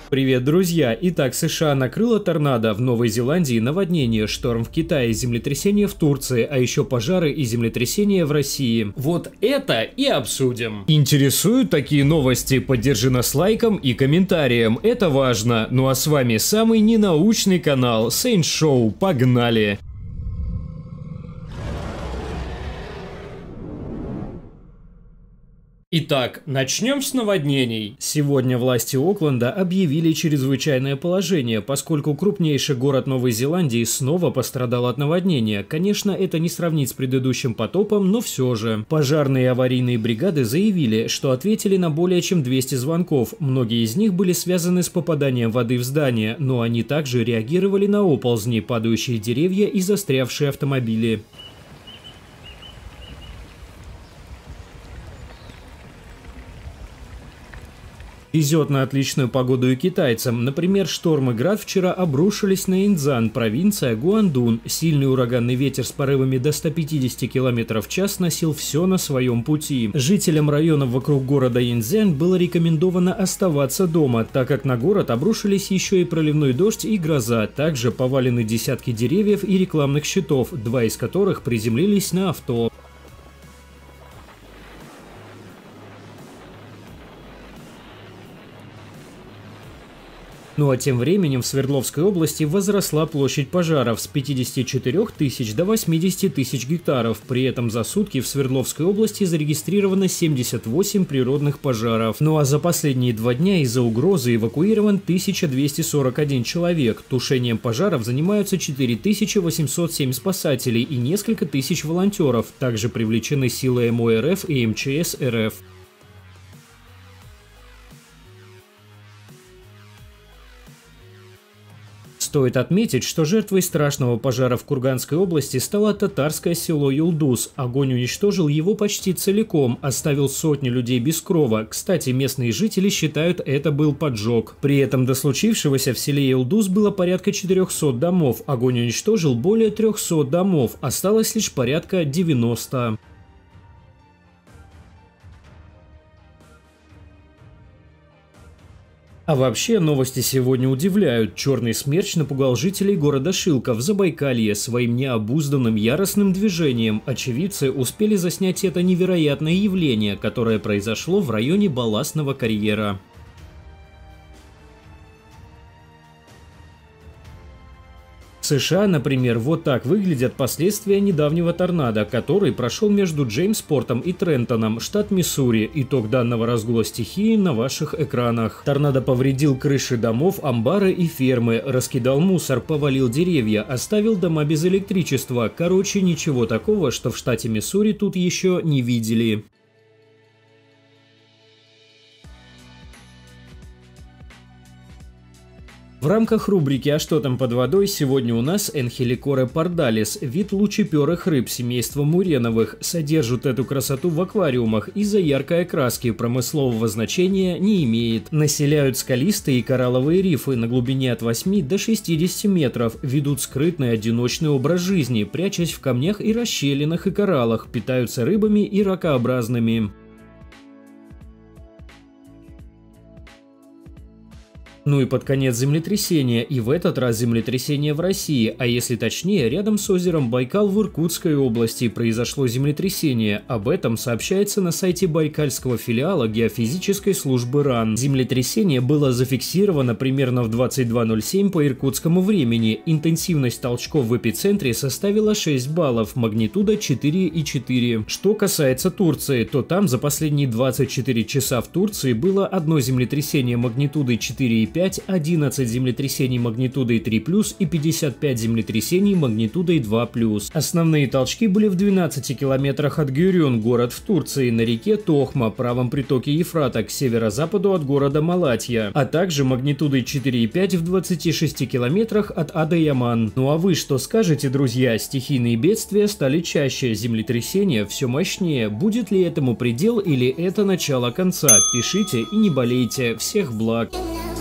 Привет, друзья! Итак, США накрыло торнадо, в Новой Зеландии наводнение, шторм в Китае, землетрясение в Турции, а еще пожары и землетрясения в России. Вот это и обсудим. Интересуют такие новости? Поддержи нас лайком и комментарием, это важно. Ну а с вами самый ненаучный канал Saint Show. Погнали! Итак, начнем с наводнений. Сегодня власти Окленда объявили чрезвычайное положение, поскольку крупнейший город Новой Зеландии снова пострадал от наводнения. Конечно, это не сравнить с предыдущим потопом, но все же. Пожарные и аварийные бригады заявили, что ответили на более чем 200 звонков. Многие из них были связаны с попаданием воды в здание, но они также реагировали на оползни, падающие деревья и застрявшие автомобили. Везет на отличную погоду и китайцам. Например, шторм и град вчера обрушились на Инзан, провинция Гуандун. Сильный ураганный ветер с порывами до 150 км в час носил все на своем пути. Жителям районов вокруг города Инзан было рекомендовано оставаться дома, так как на город обрушились еще и проливной дождь и гроза. Также повалены десятки деревьев и рекламных щитов, два из которых приземлились на авто. Ну а тем временем в Свердловской области возросла площадь пожаров с 54 тысяч до 80 тысяч гектаров. При этом за сутки в Свердловской области зарегистрировано 78 природных пожаров. Ну а за последние 2 дня из-за угрозы эвакуирован 1241 человек. Тушением пожаров занимаются 4807 спасателей и несколько тысяч волонтеров. Также привлечены силы МО РФ и МЧС РФ. Стоит отметить, что жертвой страшного пожара в Курганской области стало татарское село Юлдуз. Огонь уничтожил его почти целиком, оставил сотни людей без крова. Кстати, местные жители считают, это был поджог. При этом до случившегося в селе Юлдуз было порядка 400 домов. Огонь уничтожил более 300 домов, осталось лишь порядка 90. А вообще, новости сегодня удивляют. Черный смерч напугал жителей города Шилка в Забайкалье своим необузданным яростным движением. Очевидцы успели заснять это невероятное явление, которое произошло в районе Балластного карьера. В США, например, вот так выглядят последствия недавнего торнадо, который прошел между Джеймспортом и Трентоном, штат Миссури. Итог данного разгула стихии на ваших экранах. Торнадо повредил крыши домов, амбары и фермы, раскидал мусор, повалил деревья, оставил дома без электричества. Короче, ничего такого, что в штате Миссури тут еще не видели. В рамках рубрики «А что там под водой» сегодня у нас Энхеликоре пардалис, вид лучеперых рыб семейства муреновых. Содержат эту красоту в аквариумах, из-за яркой окраски промыслового значения не имеет. Населяют скалистые и коралловые рифы на глубине от 8 до 60 метров, ведут скрытный одиночный образ жизни, прячась в камнях и расщелинах и кораллах, питаются рыбами и ракообразными. Ну и под конец землетрясение, и в этот раз землетрясение в России, а если точнее, рядом с озером Байкал в Иркутской области произошло землетрясение. Об этом сообщается на сайте байкальского филиала геофизической службы РАН. Землетрясение было зафиксировано примерно в 22:07 по иркутскому времени. Интенсивность толчков в эпицентре составила 6 баллов, магнитуда 4,4. Что касается Турции, то там за последние 24 часа в Турции было одно землетрясение магнитудой 4,5, 11 землетрясений магнитудой 3+, и 55 землетрясений магнитудой 2+. Основные толчки были в 12 километрах от Гюрюн, город в Турции, на реке Тохма, правом притоке Ефрата, к северо-западу от города Малатья, а также магнитудой 4,5 в 26 километрах от Адайяман. Ну а вы что скажете, друзья? Стихийные бедствия стали чаще, землетрясения все мощнее. Будет ли этому предел или это начало конца? Пишите и не болейте. Всех благ!